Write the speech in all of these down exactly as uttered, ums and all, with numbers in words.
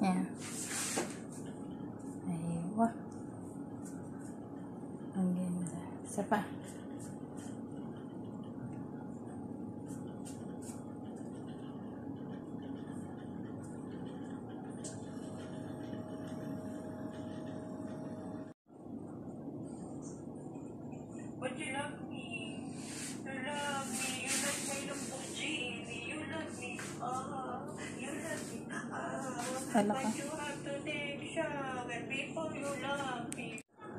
Ayan. Aywa. Ang ganda. Isa pa. But you love me. You love me. You like my Lamborghini. You love me. Ah, you love me. Ah, Hala ka. but you have to take shower before you love me.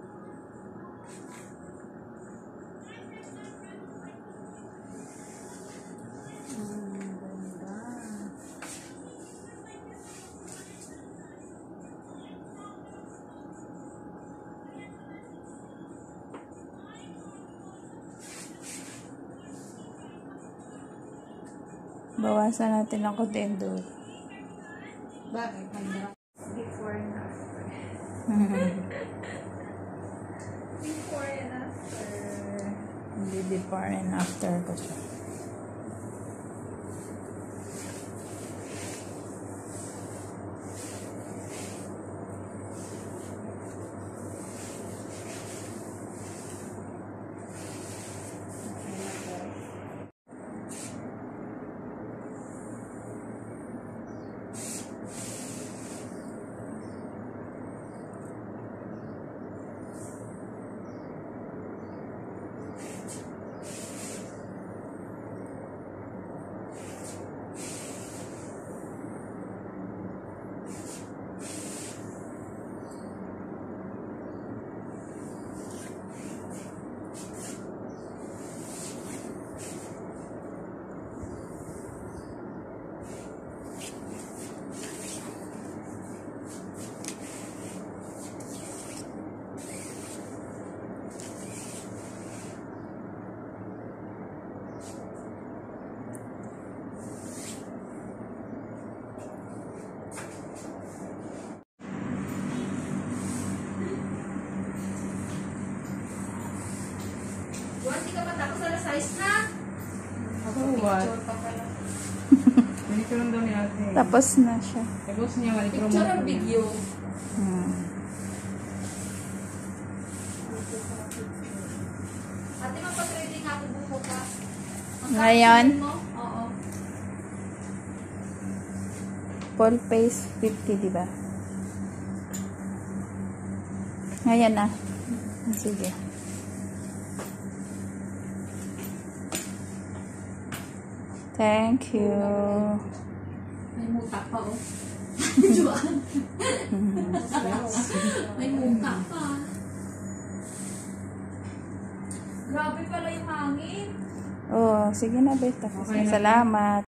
Bawasan natin ang kutendor. Bakit? Before and after. Before and after. Hindi before and after ko siya. Buwan, di ka pa tapos sa size na? Oh, what? Picture pa pala. Manicure lang daw ni ate. Tapos na siya. Tapos niya, manicure Picture mo ang po niya. video. Hmm. Ate, mapatrading ako buko ka. Ang Ngayon? caption mo? Oo. Full face fifty, diba? Ngayon na. Sige. Thank you. May muka pa, oh. Juan. May muka pa. Grabe pala yung hangin. Oh, sige na, Beta. Okay na. Salamat.